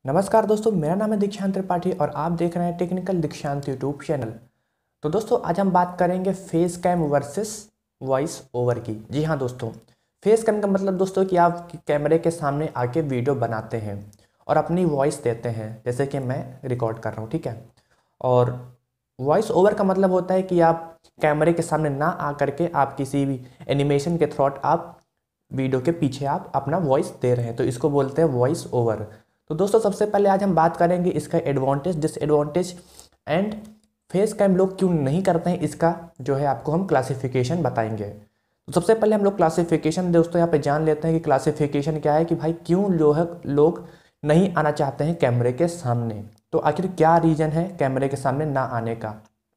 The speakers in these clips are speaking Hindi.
नमस्कार दोस्तों, मेरा नाम है दीक्षांत त्रिपाठी और आप देख रहे हैं टेक्निकल दीक्षांत यूट्यूब चैनल। तो दोस्तों आज हम बात करेंगे face cam versus voice over की। जी हाँ दोस्तों, फेस कैम का मतलब दोस्तों कि आप कैमरे के सामने आके वीडियो बनाते हैं और अपनी वॉइस देते हैं, जैसे कि मैं रिकॉर्ड कर रहा हूँ, ठीक है। और वॉइस ओवर का मतलब होता है कि आप कैमरे के सामने ना आ करके आप किसी भी एनिमेशन के थ्रू आप वीडियो के पीछे आप अपना वॉइस दे रहे हैं, तो इसको बोलते हैं वॉइस ओवर। तो दोस्तों सबसे पहले आज हम बात करेंगे इसका advantage, disadvantage and face cam लोग क्यों नहीं करते हैं, इसका जो है आपको हम क्लासिफिकेशन बताएंगे। तो सबसे पहले हम लोग क्लासिफिकेशन दोस्तों यहाँ पे जान लेते हैं कि क्लासिफिकेशन क्या है, कि भाई क्यों जो है लोग नहीं आना चाहते हैं कैमरे के सामने। तो आखिर क्या रीज़न है कैमरे के सामने ना आने का।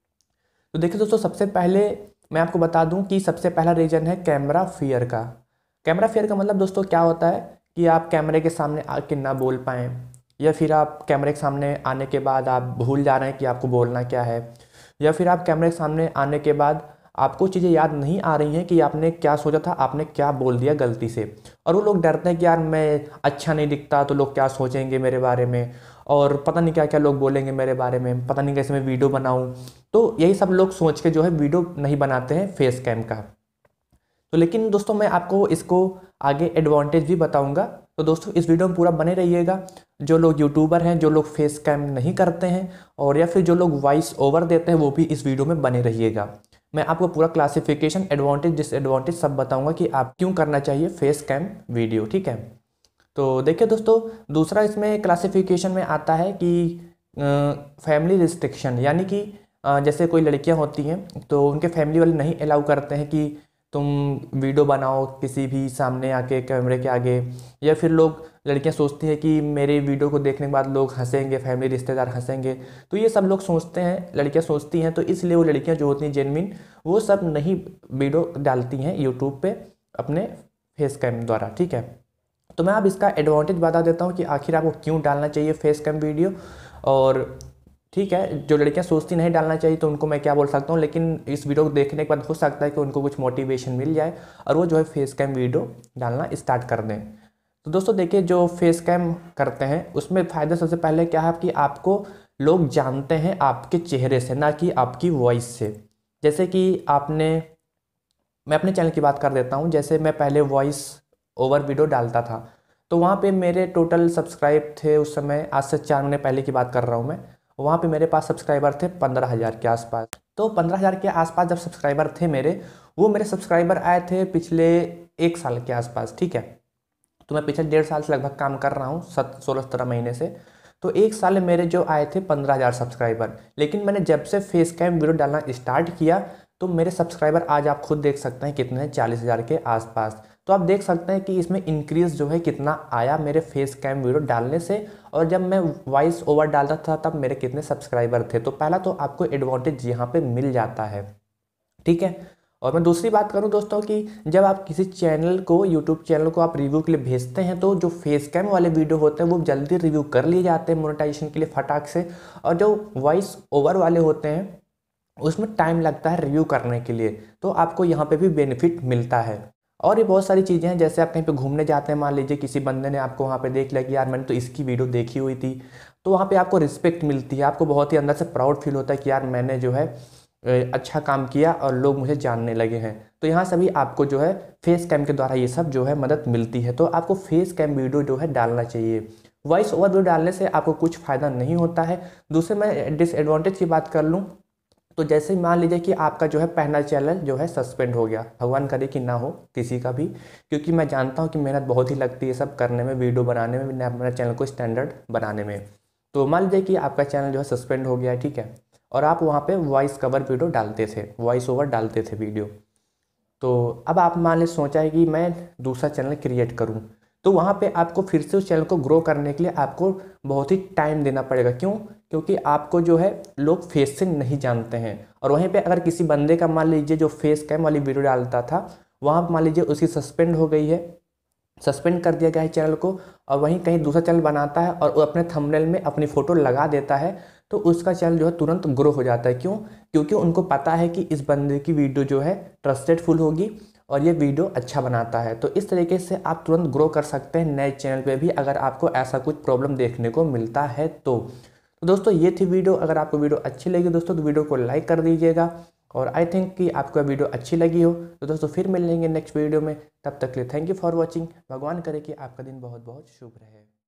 तो देखिए दोस्तों, सबसे पहले मैं आपको बता दूं कि सबसे पहला रीज़न है कैमरा फियर का। कैमरा फेयर का मतलब दोस्तों क्या होता है कि आप कैमरे के सामने आके ना बोल पाएँ, या फिर आप कैमरे के सामने आने के बाद आप भूल जा रहे हैं कि आपको बोलना क्या है, या फिर आप कैमरे के सामने आने के बाद आपको चीज़ें याद नहीं आ रही हैं कि आपने क्या सोचा था, आपने क्या बोल दिया गलती से। और वो लोग डरते हैं कि यार मैं अच्छा नहीं दिखता तो लोग क्या सोचेंगे मेरे बारे में, और पता नहीं क्या क्या लोग बोलेंगे मेरे बारे में, पता नहीं कैसे मैं वीडियो बनाऊँ। तो यही सब लोग सोच के जो है वीडियो नहीं बनाते हैं फेस कैम का। तो लेकिन दोस्तों मैं आपको इसको आगे एडवांटेज भी बताऊंगा। तो दोस्तों इस वीडियो में पूरा बने रहिएगा। जो लोग यूट्यूबर हैं, जो लोग फेस कैम नहीं करते हैं, और या फिर जो लोग वॉइस ओवर देते हैं, वो भी इस वीडियो में बने रहिएगा। मैं आपको पूरा क्लासिफिकेशन, एडवांटेज, डिसएडवांटेज सब बताऊंगा कि आप क्यों करना चाहिए फेस कैम वीडियो, ठीक है। तो देखिए दोस्तों, दूसरा इसमें क्लासिफिकेशन में आता है कि फैमिली रिस्ट्रिक्शन, यानी कि जैसे कोई लड़कियां होती हैं तो उनके फैमिली वाले नहीं अलाउ करते हैं कि तुम वीडियो बनाओ किसी भी सामने आके कैमरे के आगे, या फिर लोग लड़कियां सोचती हैं कि मेरे वीडियो को देखने के बाद लोग हंसेंगे, फैमिली रिश्तेदार हंसेंगे। तो ये सब लोग सोचते हैं, लड़कियां सोचती हैं, तो इसलिए वो लड़कियां जो होती हैं जेन्युइन, वो सब नहीं वीडियो डालती हैं यूट्यूब पे अपने फेस कैम द्वारा, ठीक है। तो मैं अब इसका एडवांटेज बता देता हूँ कि आखिर आपको क्यों डालना चाहिए फेस कैम वीडियो। और ठीक है, जो लड़कियां सोचती नहीं डालना चाहिए तो उनको मैं क्या बोल सकता हूँ, लेकिन इस वीडियो को देखने के बाद हो सकता है कि उनको कुछ मोटिवेशन मिल जाए और वो जो है फेस कैम वीडियो डालना स्टार्ट कर दें। तो दोस्तों देखिए, जो फेस कैम करते हैं उसमें फ़ायदा सबसे पहले क्या है कि आपको लोग जानते हैं आपके चेहरे से, ना कि आपकी वॉइस से। जैसे कि मैं अपने चैनल की बात कर देता हूँ। जैसे मैं पहले वॉइस ओवर वीडियो डालता था, तो वहाँ पे मेरे टोटल सब्सक्राइब थे उस समय, आज से 4 महीने पहले की बात कर रहा हूँ मैं। वहाँ पे मेरे पास सब्सक्राइबर थे 15,000 के आसपास। तो 15,000 के आसपास जब सब्सक्राइबर थे मेरे, वो मेरे सब्सक्राइबर आए थे पिछले 1 साल के आसपास, ठीक है। तो मैं पिछले 1.5 साल से लगभग काम कर रहा हूँ, 16-17 महीने से। तो 1 साल में मेरे जो आए थे 15,000 सब्सक्राइबर। लेकिन मैंने जब से फेस कैम वीडियो डालना स्टार्ट किया, तो मेरे सब्सक्राइबर आज आप खुद देख सकते हैं कितने हैं, 40,000 के आसपास। तो आप देख सकते हैं कि इसमें इंक्रीज़ जो है कितना आया मेरे फेस कैम वीडियो डालने से। और जब मैं वॉइस ओवर डालता था तब मेरे कितने सब्सक्राइबर थे। तो पहला तो आपको एडवांटेज यहाँ पे मिल जाता है, ठीक है। और मैं दूसरी बात करूं दोस्तों कि जब आप किसी चैनल को, यूट्यूब चैनल को आप रिव्यू के लिए भेजते हैं, तो जो फेस कैम वाले वीडियो होते हैं वो जल्दी रिव्यू कर लिए जाते हैं मोनेटाइजेशन के लिए फटाक से। और जो वॉइस ओवर वाले होते हैं उसमें टाइम लगता है रिव्यू करने के लिए। तो आपको यहाँ पे भी बेनिफिट मिलता है। और ये बहुत सारी चीज़ें हैं, जैसे आप कहीं पे घूमने जाते हैं, मान लीजिए किसी बंदे ने आपको वहाँ पे देख लिया कि यार मैंने तो इसकी वीडियो देखी हुई थी, तो वहाँ पे आपको रिस्पेक्ट मिलती है, आपको बहुत ही अंदर से प्राउड फील होता है कि यार मैंने जो है अच्छा काम किया और लोग मुझे जानने लगे हैं। तो यहाँ से भी आपको जो है फेस कैम के द्वारा ये सब जो है मदद मिलती है। तो आपको फेस कैम वीडियो जो है डालना चाहिए। वॉइस ओवर वीडियो डालने से आपको कुछ फ़ायदा नहीं होता है। दूसरे मैं डिसएडवांटेज की बात कर लूँ, तो जैसे मान लीजिए कि आपका जो है पहला चैनल जो है सस्पेंड हो गया, भगवान करे कि ना हो किसी का भी, क्योंकि मैं जानता हूँ कि मेहनत बहुत ही लगती है सब करने में, वीडियो बनाने में, अपने चैनल को स्टैंडर्ड बनाने में। तो मान लीजिए कि आपका चैनल जो है सस्पेंड हो गया है, ठीक है, और आप वहाँ पे वॉइस कवर वीडियो डालते थे, वॉइस ओवर डालते थे वीडियो। तो अब आप मान लीजिए सोचा है कि मैं दूसरा चैनल क्रिएट करूं, तो वहाँ पे आपको फिर से उस चैनल को ग्रो करने के लिए आपको बहुत ही टाइम देना पड़ेगा। क्यों? क्योंकि आपको जो है लोग फेस से नहीं जानते हैं। और वहीं पे अगर किसी बंदे का मान लीजिए जो फेस कैम वाली वीडियो डालता था, वहाँ मान लीजिए उसकी सस्पेंड हो गई है, सस्पेंड कर दिया गया है चैनल को, और वहीं कहीं दूसरा चैनल बनाता है और वो अपने थंबनेल में अपनी फ़ोटो लगा देता है, तो उसका चैनल जो है तुरंत ग्रो हो जाता है। क्यों? क्योंकि उनको पता है कि इस बंदे की वीडियो जो है ट्रस्टेडफुल होगी और ये वीडियो अच्छा बनाता है। तो इस तरीके से आप तुरंत ग्रो कर सकते हैं नए चैनल पे भी, अगर आपको ऐसा कुछ प्रॉब्लम देखने को मिलता है तो दोस्तों ये थी वीडियो। अगर आपको वीडियो अच्छी लगी दोस्तों तो वीडियो को लाइक कर दीजिएगा, और आई थिंक कि आपको वीडियो अच्छी लगी हो। तो दोस्तों फिर मिलेंगे नेक्स्ट वीडियो में, तब तक के लिए थैंक यू फॉर वॉचिंग। भगवान करे कि आपका दिन बहुत बहुत शुभ रहे।